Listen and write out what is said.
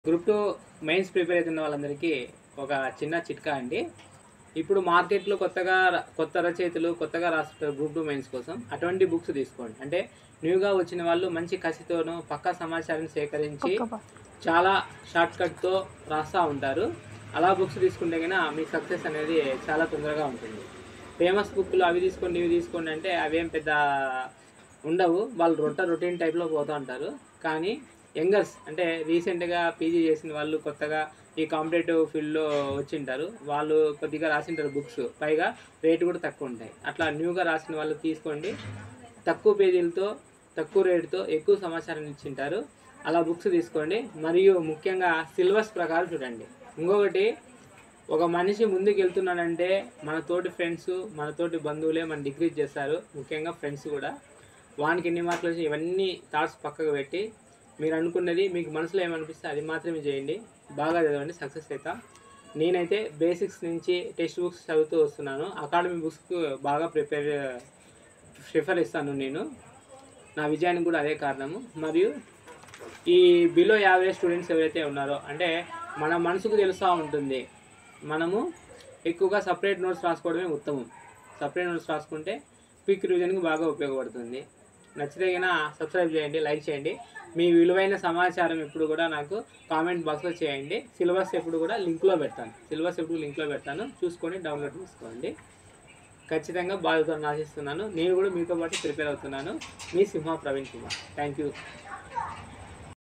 Group 2 mains prepare అవుతున్న వాళ్ళందరికీ ఒక చిన్న చిట్కా అండి. ఇప్పుడు మార్కెట్‌లో కొత్త రచయితలు కొత్తగా రాస్తుంటారు గ్రూప్ 2 మెయిన్స్ కోసం. అటువంటి బుక్స్ తీసుకోండి. అంటే న్యూగా వచ్చిన వాళ్ళు మంచి కసితోనూ పక్కా సమాచారాన్ని సేకరించి చాలా షార్ట్‌కట్‌తో రాస్తా ఉంటారు. అలా బుక్స్ తీసుకుంటే మీ సక్సెస్ అనేది చాలా తొందరగా ఉంటుంది. ఫేమస్ బుక్‌లు అవి తీసుకోండి, ఇవి తీసుకోండి అంటే అవేం పెద్ద ఉండవు. వాళ్ళు రొటీన్ టైప్‌లో పోతా ఉంటారు. కానీ యంగర్స్ అంటే రీసెంట్‌గా పీజీ చేసిన వాళ్ళు కొత్తగా ఈ కాంపిటేటివ్ ఫీల్డ్‌లో వచ్చింటారు. వాళ్ళు కొద్దిగా రాసింటారు బుక్స్. పైగా రేట్ కూడా తక్కువ ఉంటాయి. అట్లా న్యూగా రాసిన వాళ్ళు తీసుకోండి. తక్కువ పేజీలతో, తక్కువ రేట్‌తో ఎక్కువ సమాచారాన్ని ఇచ్చింటారు. అలా బుక్స్ తీసుకోండి. మరియు ముఖ్యంగా సిలబస్ ప్రకారం చూడండి. ఇంకొకటి, ఒక మనిషి ముందుకెళ్తున్నాడంటే మన తోటి ఫ్రెండ్స్, మన తోటి బంధువులే మన డిక్రీజ్ చేస్తారు. ముఖ్యంగా ఫ్రెండ్స్ కూడా. వానికి ఎన్ని మార్కులు వచ్చి ఇవన్నీ థాట్స్ పక్కకు పెట్టి మీరు అనుకున్నది మీకు మనసులో ఏమనిపిస్తే అది మాత్రమే చేయండి. బాగా చదవండి, సక్సెస్ అవుతాం. నేనైతే బేసిక్స్ నుంచి టెక్స్ట్ బుక్స్ చదువుతూ వస్తున్నాను. అకాడమీ బుక్స్కు బాగా ప్రిఫర్ ఇస్తాను నేను. నా విజయానికి కూడా అదే కారణము. మరియు ఈ బిలో యావరేజ్ స్టూడెంట్స్ ఎవరైతే ఉన్నారో, అంటే మన మనసుకు తెలుస్తూ ఉంటుంది, మనము ఎక్కువగా సపరేట్ నోట్స్ రాసుకోవడమే ఉత్తమం. సపరేట్ నోట్స్ రాసుకుంటే క్విక్ రివిజన్కి బాగా ఉపయోగపడుతుంది. నచ్చితే సబ్స్క్రైబ్ చేయండి, లైక్ చేయండి. మీ విలువైన సమాచారం ఎప్పుడు కూడా నాకు కామెంట్ బాక్స్లో చేయండి. సిలబస్ ఎప్పుడు కూడా లింక్లో పెడతాను. చూసుకొని డౌన్లోడ్ చేసుకోండి. ఖచ్చితంగా బాధ్యతను ఆశిస్తున్నాను. నేను కూడా మీతో పాటు ప్రిపేర్ అవుతున్నాను. మీ సింహ ప్రవీణ్ కుమార్. Thank you.